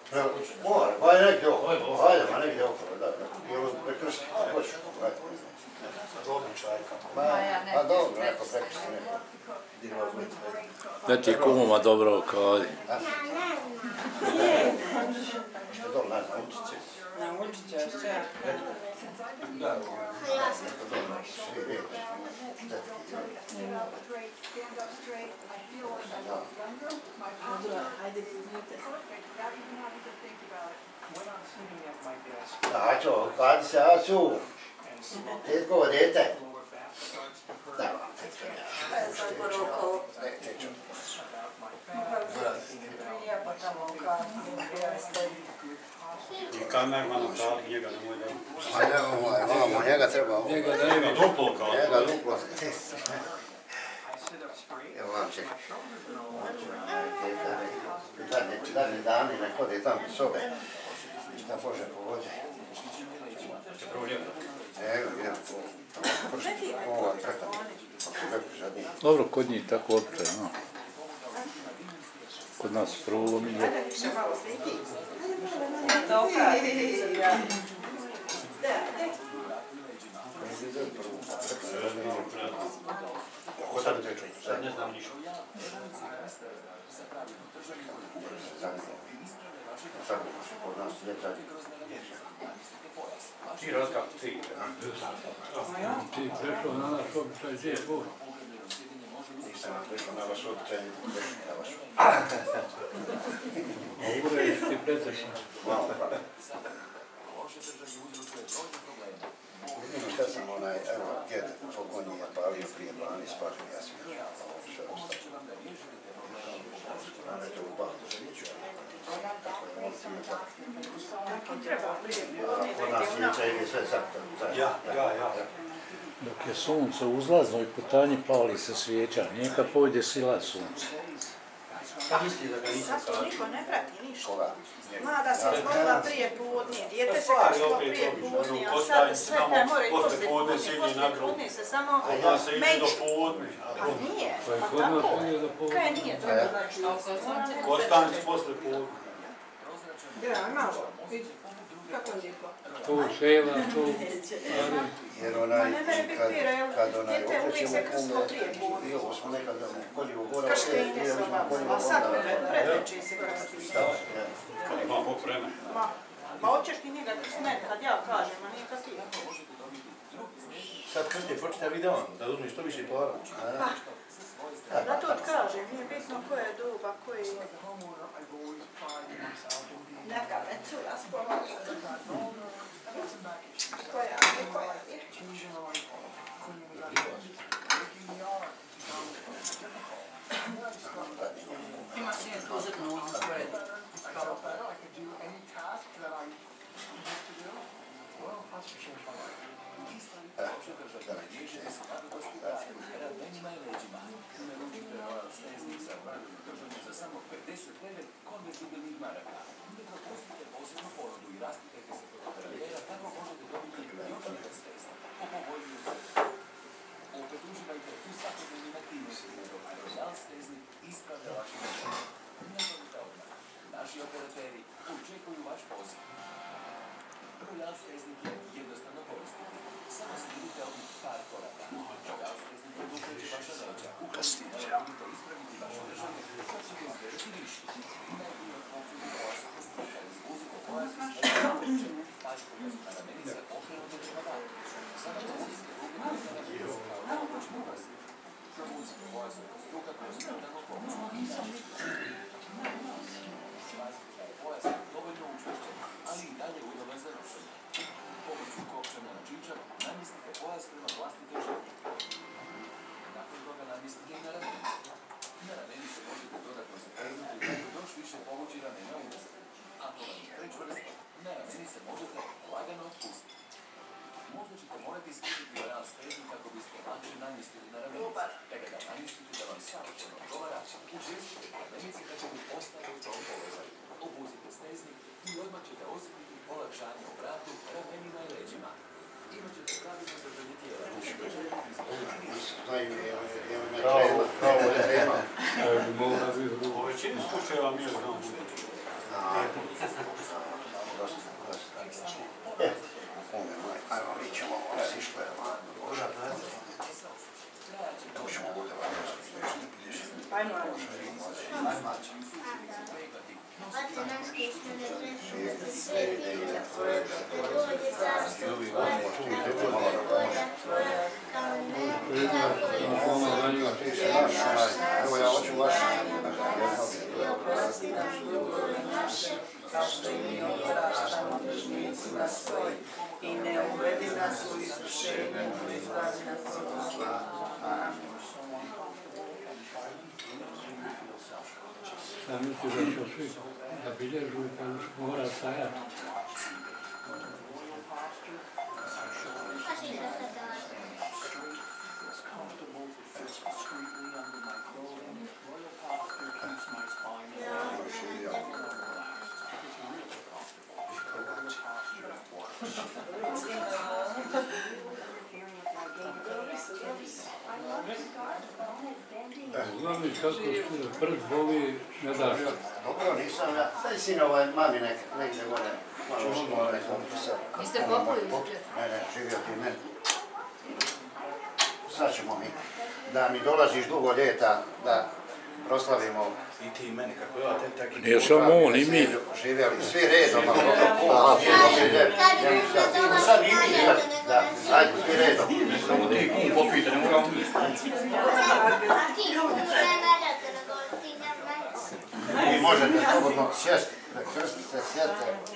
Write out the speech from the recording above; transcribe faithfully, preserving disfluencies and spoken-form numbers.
Mora, ba negdje okolo, ajde, ma negdje okolo, da, da. Ili prekršiti, hoćeš, ajde. Dobri čajka. Pa dobro, neko prekršiti neko. Da ti je kumoma dobro u kadi. Što dole, ne, na učiće. Na učiće, sve. Da, neko dole, svi riječi. Ajde, snimite. Ja ću, kad se ja ću. Tetko, dete. Da, Sad porukao. Lijepo tamo u kartu. I kamerman dali njega nemoj da... a ne, ovaj, vamo, njega treba... Njega da ima. Duplo kao. Njega duplo. Evo vam čekaj. Dadne dani ne hode tamo iz sobe. Šta Bože pogođe. Prvo lijepo. Evo, idem tu. Ovo je preko. Ako lepo žadnije. Dobro, kod njih tako običaj, no. Kod nas prvo mi je. Dobra. Ko sad te čuju? Sad ne znam ništa. Sad kod nas djeca. Ti razkak ti. Ti prešao na naš običaj, gdje je Bog? Nisam prešao na vaš običaj, na vaš Ure, ti pretrešao. malo hvala. Vidim šta sam onaj, evo, djed pokojni je palio prije dvanaest pažnje, ja sam još ovo sve ostalo. Rane to u baldu sviću, tako je on pio tako. A kod nas svića ide sve zajedno. Ja, ja, ja. Dok je sunce u uzlaznoj putanji pali se svijeća, nije kad pojde sila sunce. Šta misli da ga nisam Sad to sad? niko ne prati ništa. Koga? Mada se školila prije podnije, dijete se kašlo prije podnije, a sad sve ne mora i poslije podnije, poslije podnije se samo Kod nas se ide do meč. podne. Pa nije, Pa je pa kod nas tako. nije da povodi. Kaj nije, to je znači. Kostanci posle podne. Ja, malo, vidi, kako lijepo. Tu šela, tu... Jer onaj, Ma ne mene kad, pipira, jel? kad onaj Dijete uvijek okrećemo se krstilo kume, prije podne. i ovo smo nekada u kolju gora, Krštenje se obavljamo, a sad predveći se krstilo. Kad ima Bog vremena. Ma, ma hoćeš ti njega smet kad ja kažem, a nije kad ti. Sad krstje počite video, da uzmi što više para. Zato ti kažem, nije bitno koje doba, koje je. Neka me cura spomenula. Koja je, koja je. Ima svijet posebno uz koje skalo. Naši operateri očekuju vaš poziv. Royal Steznik je jednostavno koristiti. Samo slijedite ovih par koraka. Royal Steznik odlučuje vaša leđa. Ukoliko morate ispraviti vaše držanje, sad ćete izgledati više. Najbolji od konfuzi pojas postupa iz uziko pojas i steznika uče. Pazite da su na ramenice okrenute prema van. Sada uzite ruke na ramenice kao da počinu prsti. Uzite pojas od struka kroz krvnano pomoć. Pazite da je pojas dovoljno učvršćen, ali i dalje udoban za nošenje. Pomoću kopčanja na čičak namjestite pojas prema vlastitoj želji. Nakon toga namjestite i na ramenice. Na ramenice možete dodatno zategnuti i tako još više povući ramena unazad. Ako vam je prečvrst, na ramenice možete lagano otpustiti. Možda ćete morati skripiti Royal Steznik kako biste lakše namjestili na ramenice. Kada ga namjestite da vam savršeno odgovara, učestite ramenice kako bi ostali u tom položaju. Opustite steznik i odmah ćete osjetiti olakšanje u vratu, ramenima i leđima. Imat ćete pravilno držanje tijela. Pravo, pravo je tema. U većini slučajeva mi je znam. Evo ja hoću vaš. Kao što i mi opraštamo dužnicima svojim i ne uvedi nas u iskušenje, nego izbavi nas od zla. Amin. Ja mislim da će svi da bilježu i kad mora stajati. Uglavnom kako prd boli, ne daš. Dobro, nisam ja. Sad sin ovaj mami nek, negdje gore. Malo nek sam sad. Niste populi? Ne, ne, živio ti meni. Sad ćemo mi. Da mi dolaziš dugo ljeta, da proslavimo. I ti i meni, kako ja, te taki... Nije samo on, i mi. Živjeli svi redom, ali dobro, sad i mi, da, ajde, svi redom. Samo ti kum popite, ne moramo mi. Vi možete slobodno sjesti, da krstite, sjete.